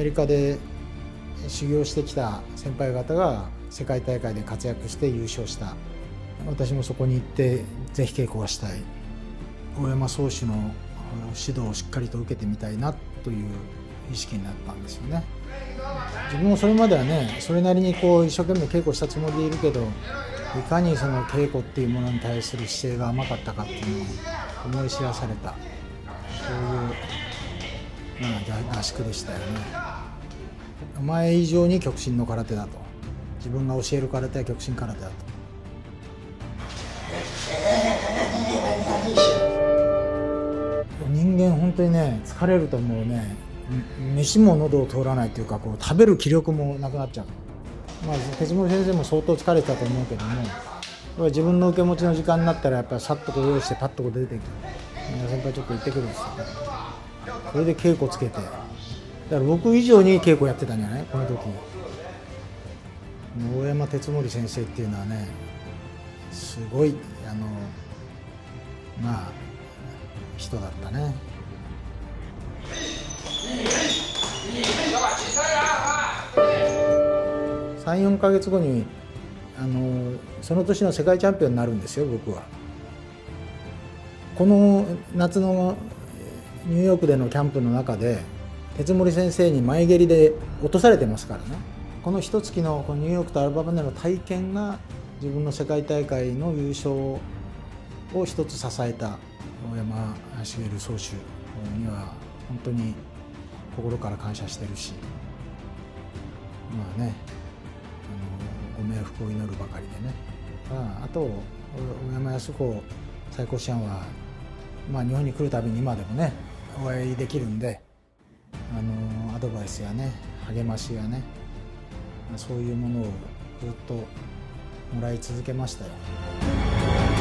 メリカで修行してきた先輩方が世界大会で活躍して優勝した。私もそこに行ってぜひ稽古がしたい、大山宗主の指導をしっかりと受けてみたいなという意識になったんですよね。自分もそれまではね、それなりにこう一生懸命稽古したつもりでいるけど、いかにその稽古っていうものに対する姿勢が甘かったかっていうのを思い知らされた、そういう合宿でしたよね。お前以上に極真の空手だと、自分が教える空手は極真空手だと。人間本当にね、疲れるともうね、飯も喉を通らないというか、こう食べる気力もなくなっちゃう。鉄森先生も相当疲れてたと思うけども、自分の受け持ちの時間になったらやっぱりさっとこう用意してパッとこう出ていく。先輩ちょっと行ってくるんですよ。それで稽古つけて、だから僕以上に稽古やってたんじゃない、この時。大山鉄森先生っていうのはね、すごい人だったね。3、4ヶ月後にその年の世界チャンピオンになるんですよ、僕は。この夏のニューヨークでのキャンプの中で鉄森先生に前蹴りで落とされてますからね。この1月のこのニューヨークとアルババでの体験が自分の世界大会の優勝を一つ支えた大山茂宗主には本当に心から感謝してるし、ご冥福を祈るばかりでね。あと大山康子最高師範は、日本に来るたびに今でもねお会いできるんで、アドバイスやね励ましやね、そういうものをずっともらい続けましたよ。